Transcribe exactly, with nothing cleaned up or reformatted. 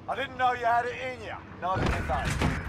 I didn't know you had it in you. Neither did they.